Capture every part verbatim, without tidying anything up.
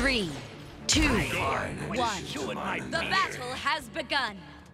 Three, two, one. The battle has begun.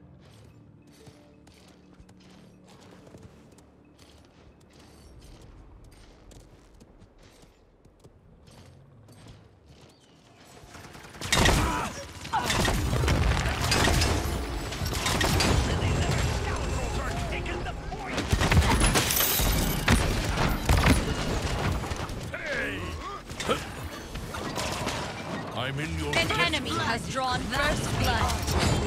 I'm in your An enemy has drawn first blood.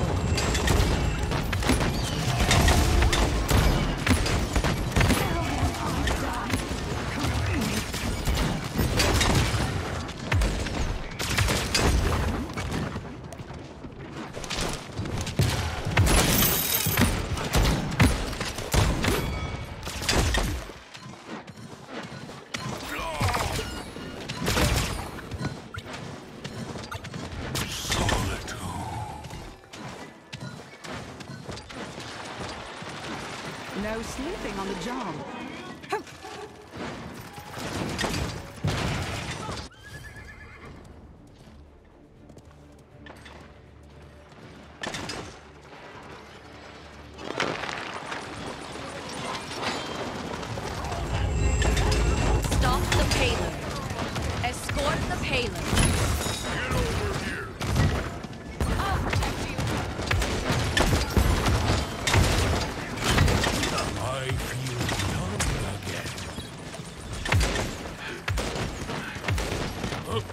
No sleeping on the job. Stop the payload. Escort the payload. Get over here. I'll protect you. I feel young again. Huh?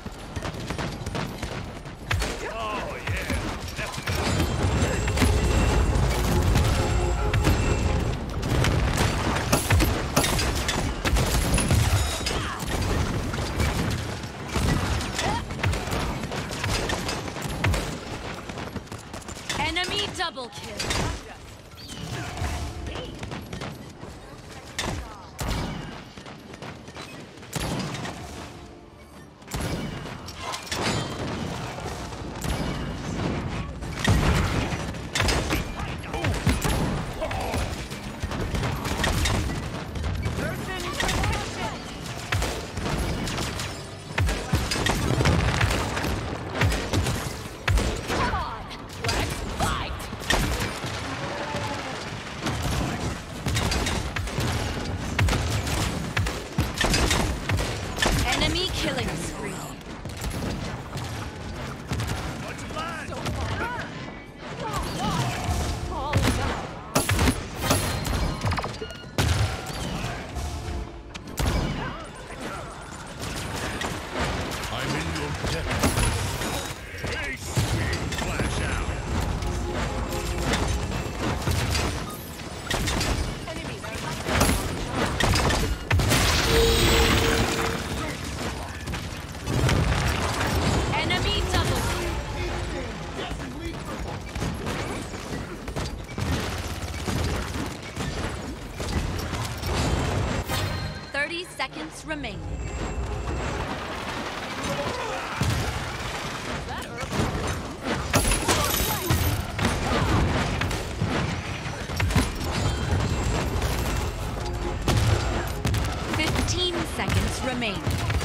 Oh, yeah. Enemy double kill. Enemy killing spree. I'm in your debt. Hey, sweet, flash out. Enemy double kill. Thirty seconds remaining. Fifteen seconds remaining.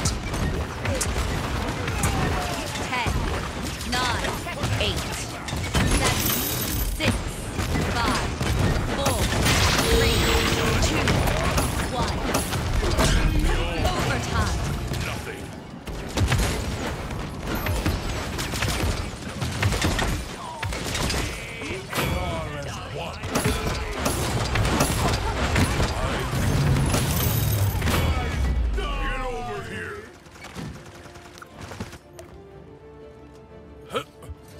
Ten, nine, eight, seven, six, five, four, three, two, one. Overtime. Nothing. Far as one. Get over here. Huh?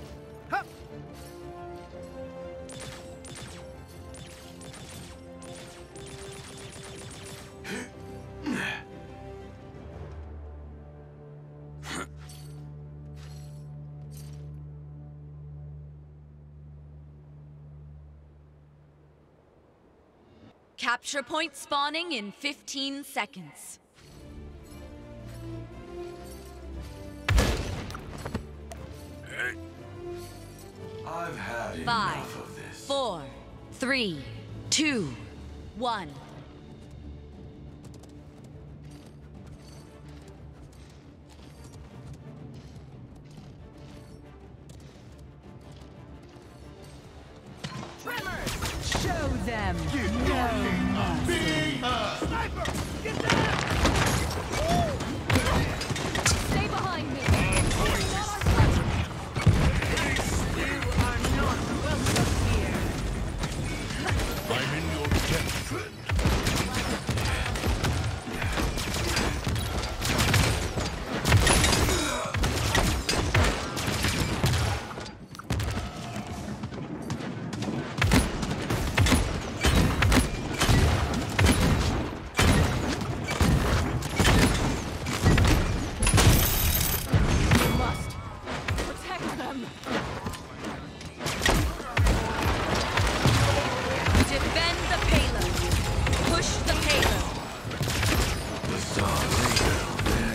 Capture point spawning in fifteen seconds. Hey. I've had Five, enough of this. four, three, two, one. them no mercy. Sniper! Get down! Stay behind me. You are not welcome here. I'm in your debt, friend. Defend the payload. Push the payload. The stars fell.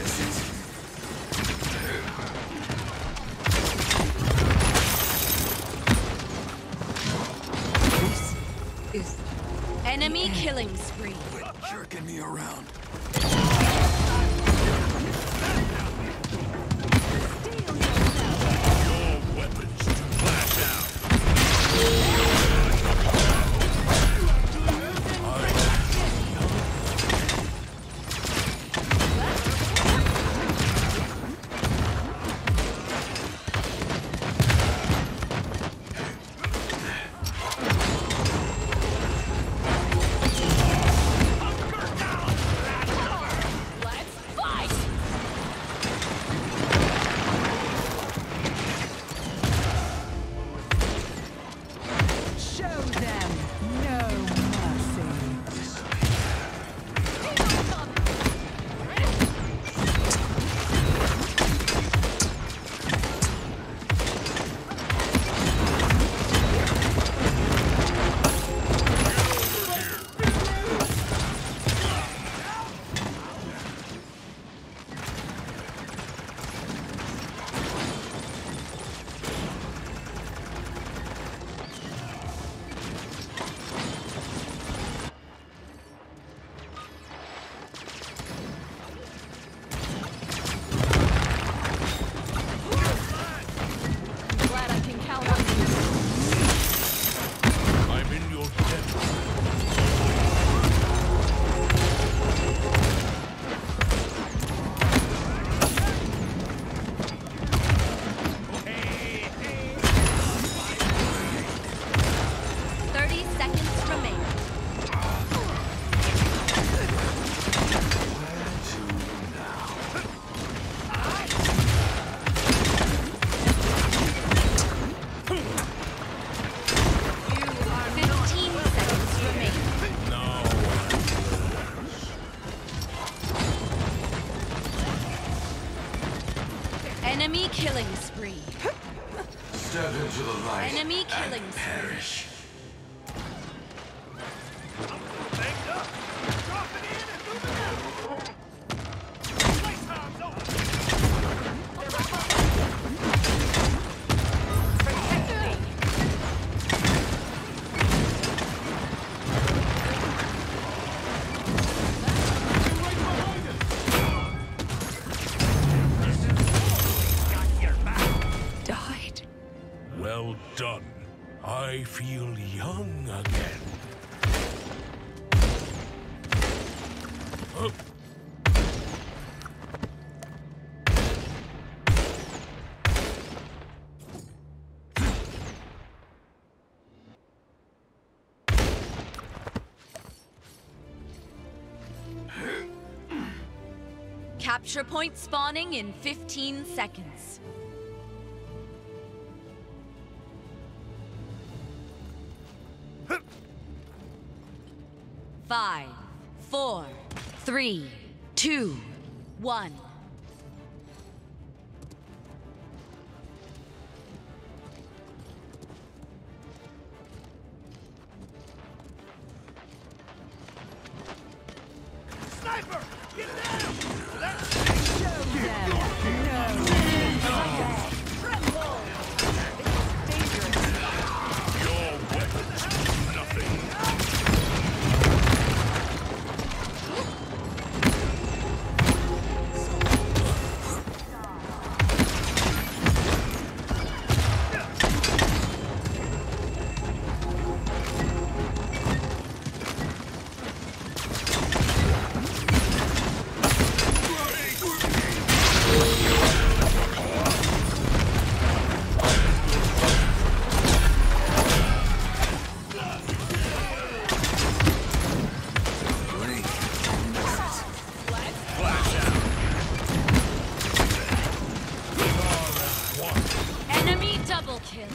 Is Enemy killing spree. Quit jerking me around. Your weapons to flash out. Let's fight! show them no mercy. Glad I can count on you. I'm in your debt. Thirty seconds remain. Where to now? Fifteen seconds remain. No. Enemy killing spree. Step into the light. Enemy killing and spree. perish. Banged up. Dropping in and moving out. Playtime's on. Protect me. Died. Well done. I feel young again. Huh? Capture point spawning in fifteen seconds. Five, four, three, two, one. Sniper! Get down! That's Show them no mercy. your weapons do nothing. kill.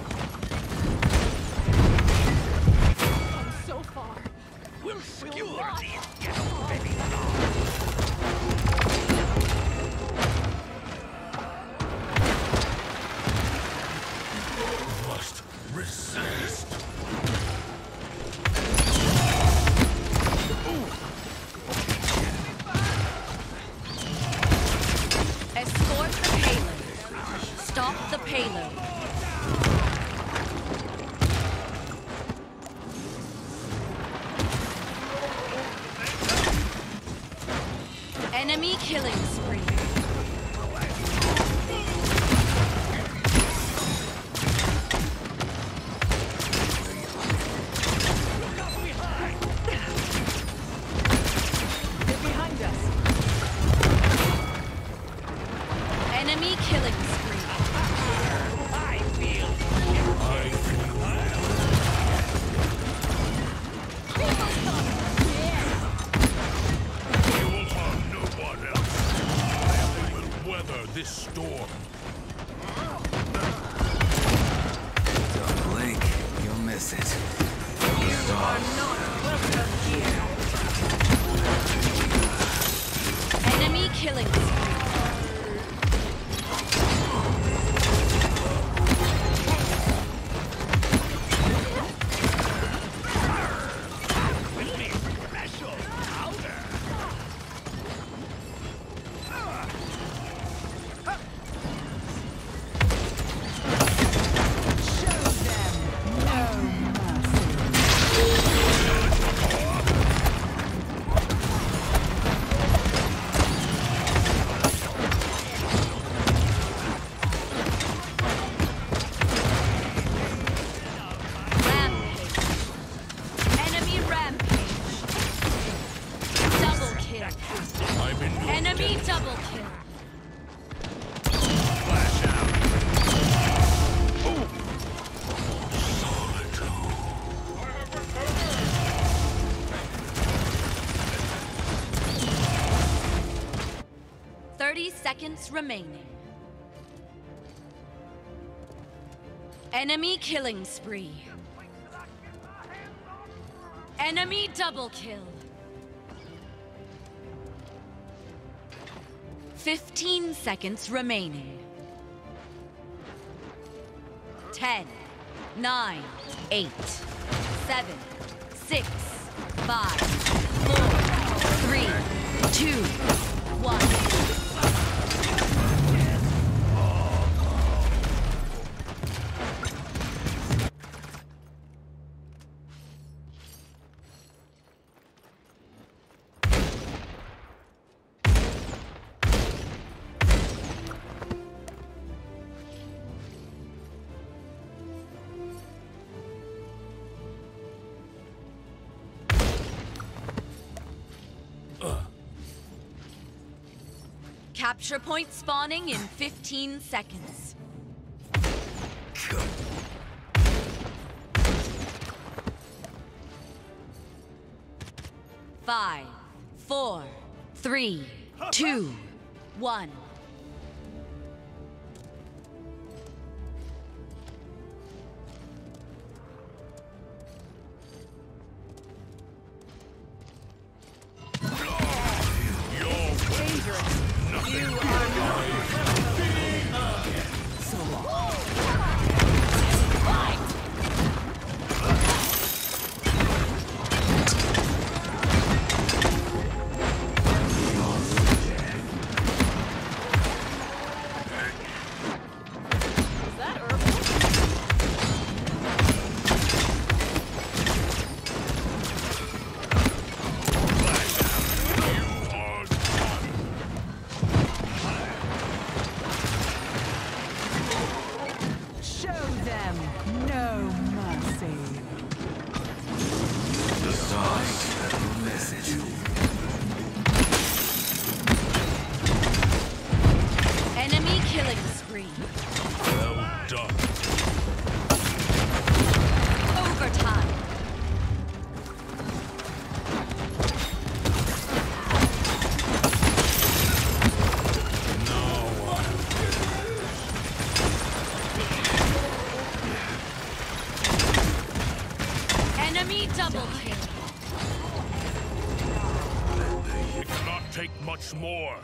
So far. We'll skewer not. these ghetto baby. Must resist. Escort the payload. Stop the payload. Enemy killing spree. They're behind us. Enemy killing spree. I feel. I feel. You will harm no one else. We will weather this storm. Don't blink, you'll miss it. Enemy killing spree. Special powder. Show them no mercy. Rampage. Enemy rampage. Double kill. I'm in your Enemy double kill. flash out. thirty seconds remaining. Enemy killing spree. Enemy double kill. fifteen seconds remaining. ten, nine, eight, seven, six, five, four, three, two, one. Capture point spawning in fifteen seconds. Five, four, three, two, one. much more.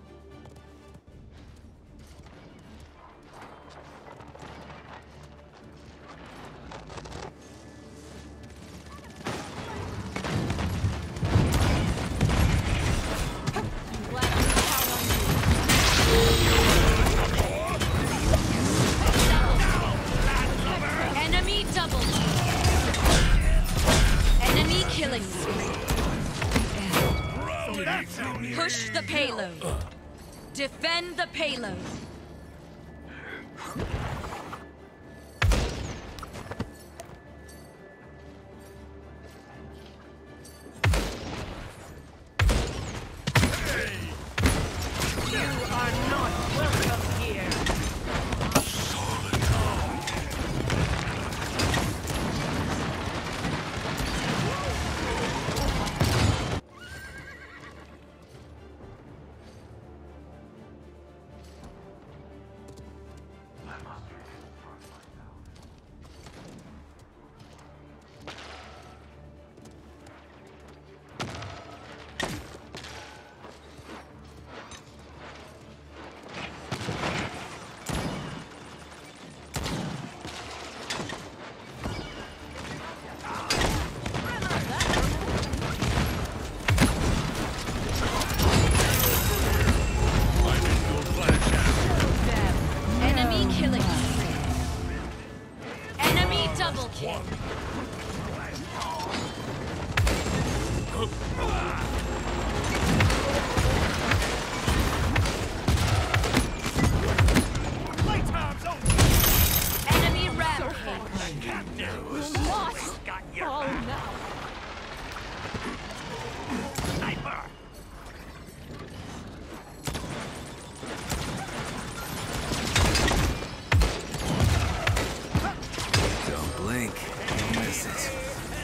Enemy double. Enemy killing spree. Push the payload. Defend the payload. You are not welcome here. Enemy killing spree. Enemy double kill. Enemy rampage. Lost. Oh no. Don't blink, you'll miss it.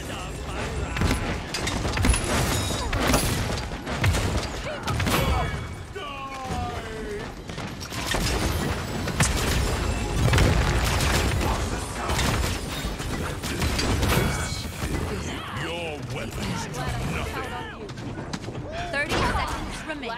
Your weapons do nothing. thirty seconds remain.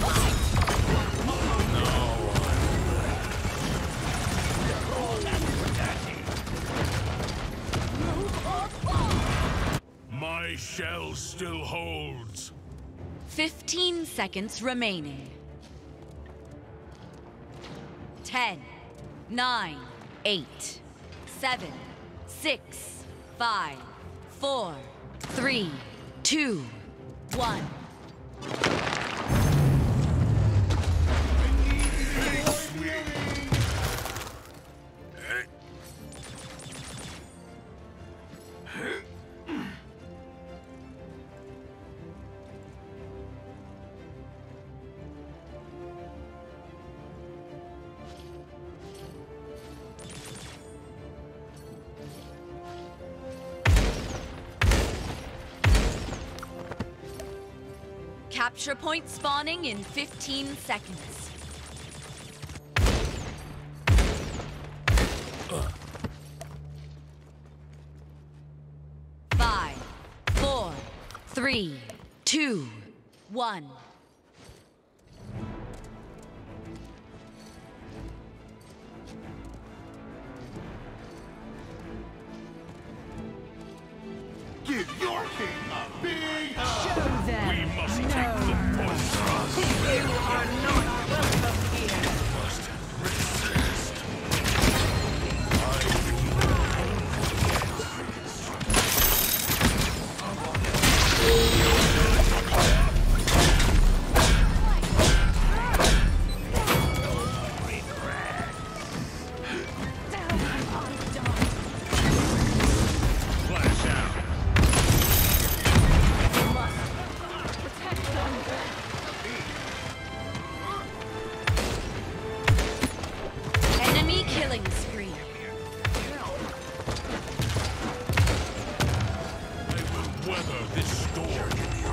My shell still holds. fifteen seconds remaining. ten, nine, eight, seven, six, five, four, three, two, one. Capture point spawning in fifteen seconds. Five, four, three, two, one. Give your king a big hug. Show them. We must take no. the point. You are not welcome here. Must resist. Flash out. Protect them. Enemy killing spree. I will weather this storm.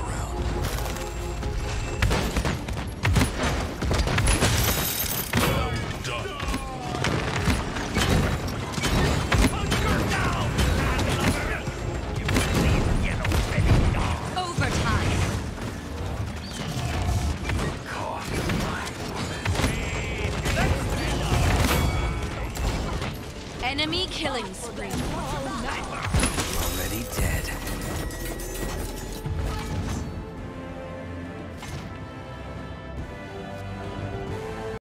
Well done. Overtime. Enemy killing spree. Already dead.